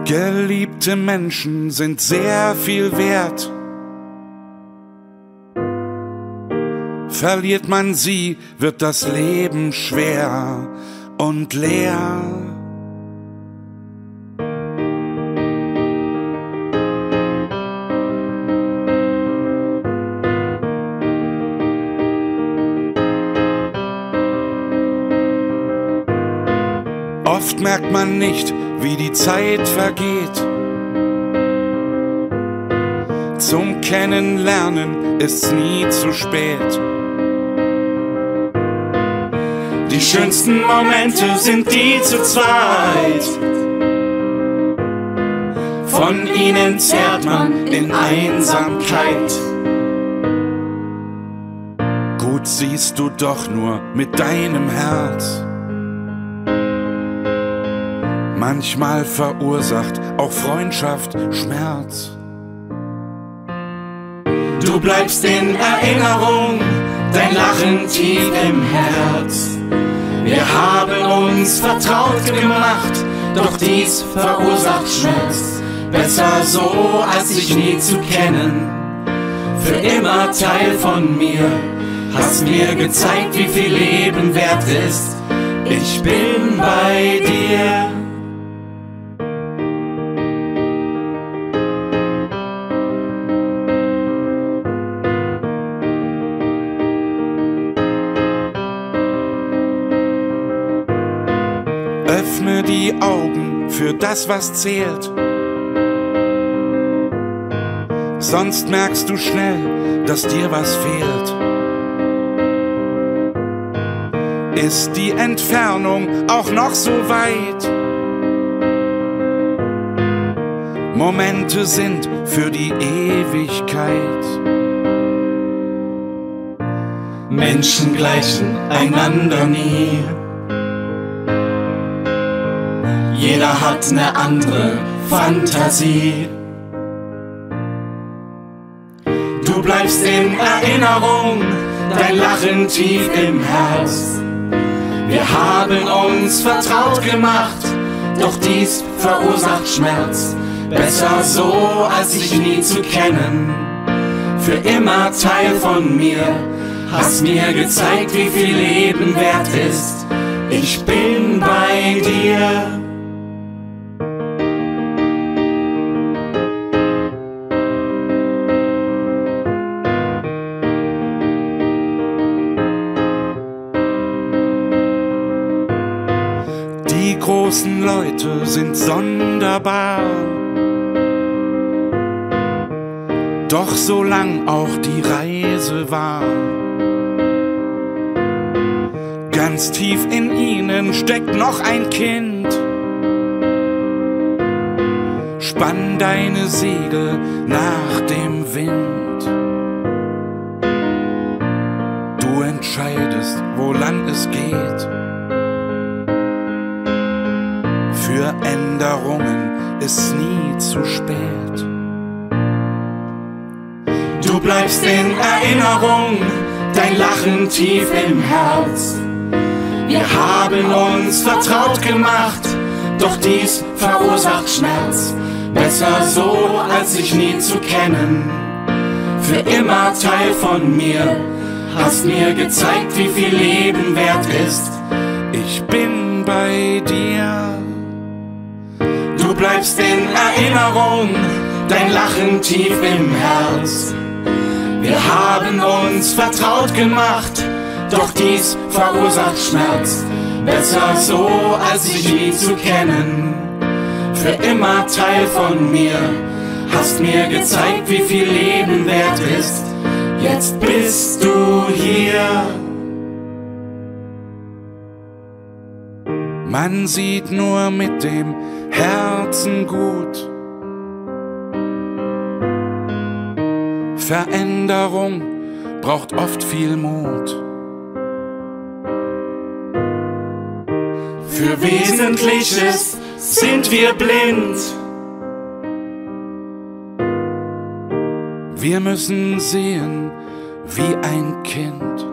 Geliebte Menschen sind sehr viel wert. Verliert man sie, wird das Leben schwer und leer. Oft merkt man nicht, wie die Zeit vergeht. Zum Kennenlernen ist's nie zu spät. Die schönsten Momente sind die zu zweit. Von ihnen zehrt man in Einsamkeit. Gut siehst du doch nur mit deinem Herz. Manchmal verursacht auch Freundschaft Schmerz. Du bleibst in Erinnerung, dein Lachen tief im Herz. Wir haben uns vertraut gemacht, doch dies verursacht Schmerz. Besser so, als sich nie zu kennen. Für immer Teil von mir, hast mir gezeigt, wie viel Leben wert ist. Ich bin bei dir. Öffne die Augen für das, was zählt. Sonst merkst du schnell, dass dir was fehlt. Ist die Entfernung auch noch so weit? Momente sind für die Ewigkeit. Menschen gleichen einander nie. Jeder hat eine andere Fantasie. Du bleibst in Erinnerung, dein Lachen tief im Herz. Wir haben uns vertraut gemacht, doch dies verursacht Schmerz. Besser so, als sich nie zu kennen. Für immer Teil von mir, hast mir gezeigt, wie viel Leben wert ist. Ich bin bei dir. Die großen Leute sind sonderbar, doch so lang auch die Reise war. Ganz tief in ihnen steckt noch ein Kind. Spann deine Segel nach dem Wind. Du entscheidest, wo lang es geht. Für Änderungen ist nie zu spät. Du bleibst in Erinnerung, dein Lachen tief im Herz. Wir haben uns vertraut gemacht, doch dies verursacht Schmerz. Besser so, als sich nie zu kennen. Für immer Teil von mir, hast mir gezeigt, wie viel Leben wert ist. Ich bin bei dir. Du bleibst in Erinnerung, dein Lachen tief im Herz. Wir haben uns vertraut gemacht, doch dies verursacht Schmerz. Besser so, als sich nie zu kennen. Für immer Teil von mir, hast mir gezeigt, wie viel Leben wert ist. Jetzt bist du hier. Man sieht nur mit dem Herzen gut. Veränderung braucht oft viel Mut. Für Wesentliches sind wir blind. Wir müssen sehen wie ein Kind.